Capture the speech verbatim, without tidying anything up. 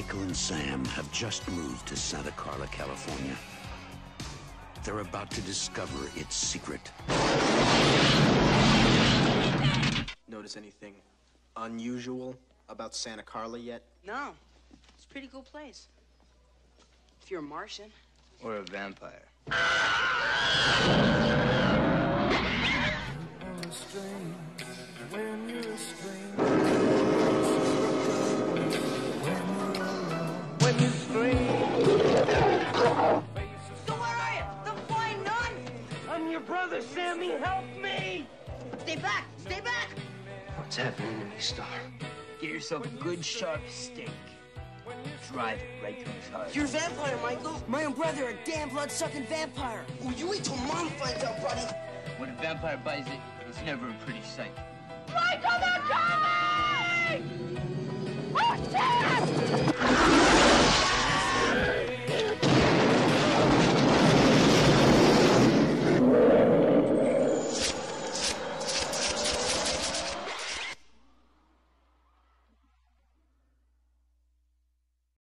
Michael and Sam have just moved to Santa Carla, California. They're about to discover its secret. Notice anything unusual about Santa Carla yet? No. It's a pretty cool place. If you're a Martian. Or a vampire. When you're a stranger, when you scream. So where are you? The flying nun? I'm your brother, Sammy. Help me! Stay back! Stay back! What's happening to me, Star? Get yourself a good sharp steak. Drive it right through his heart. You're a vampire, Michael. My own brother, a damn blood-sucking vampire. Oh, you wait till Mom finds out, buddy. When a vampire buys it, it's never a pretty sight. Michael, they're coming!